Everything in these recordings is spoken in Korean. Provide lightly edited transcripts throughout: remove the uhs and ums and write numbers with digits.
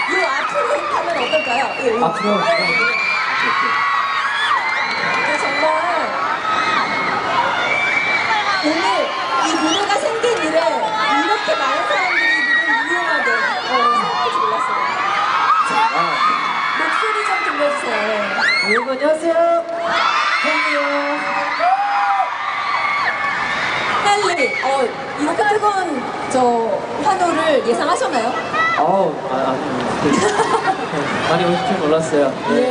이 앞으로 가면 어떨까요? 예, 앞으로. 정말 오늘 이 무대가 생긴 이래 이렇게 많은 사람들이 이 무대를 이용하게 생각할지 몰랐어요. 자, 목소리 좀 들려주세요. 여러분 안녕하세요. 팬이에요. 헨리, 이렇게 뜨거운 환호를 예상하셨나요? 많이 오실 줄 몰랐어요. 예.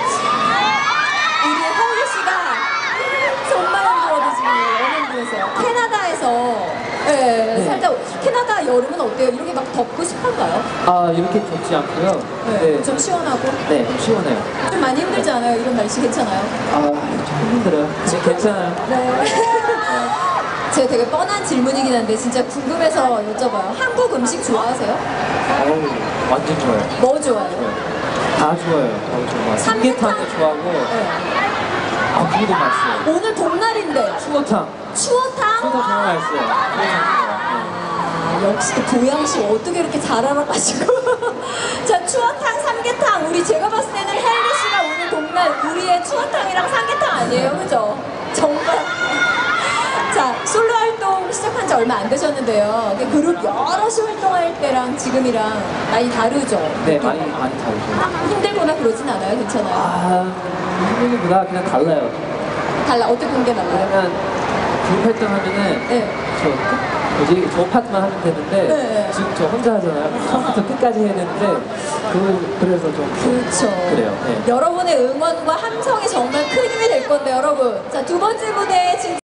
우리 헨리 씨가 정말 힘들어도 지금 여행중이세요. 캐나다에서 살짝 캐나다 여름은 어때요? 이렇게 막 덥고 습한가요? 이렇게 덥지 않고요. 네. 좀 시원하고? 네, 좀 시원해요. 좀 많이 힘들지 않아요? 이런 날씨 괜찮아요? 조금 힘들어요. 괜찮아요. 네. 제가 되게 뻔한 질문이긴 한데 진짜 궁금해서 여쭤봐요. 한국 음식 좋아하세요? 완전 좋아요. 뭐 좋아해요? 다 좋아요. 너무 좋아요. 삼계탕도 좋아하고. 네. 그게도 맛있어요. 오늘 봄날인데 추어탕. 추어탕? 정말 맛있어요. 역시 보양식 어떻게 이렇게 잘 알아가지고 자, 추어탕, 삼계탕 제가 봤을 때는 헨리 씨가 오늘 봄날 우리의 추어탕이랑 삼계탕 아니에요, 그죠? 정말. 자, 솔로 활동 시작한 지 얼마 안 되셨는데요. 그룹 여럿이 활동할 때랑 지금이랑 많이 다르죠? 네, 많이 다르죠. 힘들거나 그러진 않아요? 괜찮아요? 힘들기보다 그냥 달라요. 달라, 어떻게 본 게 달라요? 왜냐면 그룹 활동하면은 네. 저 파트만 하면 되는데 네. 지금 저 혼자 하잖아요. 처음부터 끝까지 해야 되는데 그래서 좀 그렇죠. 그래요. 네. 여러분의 응원과 함성이 정말 큰 힘이 될 건데 여러분. 자, 두 번째 무대 진짜